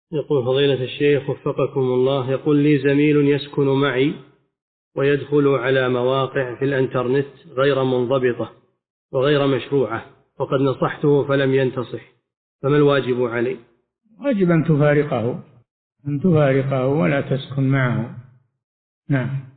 يقول فضيلة الشيخ وفقكم الله، يقول لي زميل يسكن معي ويدخل على مواقع في الإنترنت غير منضبطة وغير مشروعة، وقد نصحته فلم ينتصح، فما الواجب علي؟ واجب أن تفارقه ولا تسكن معه. نعم.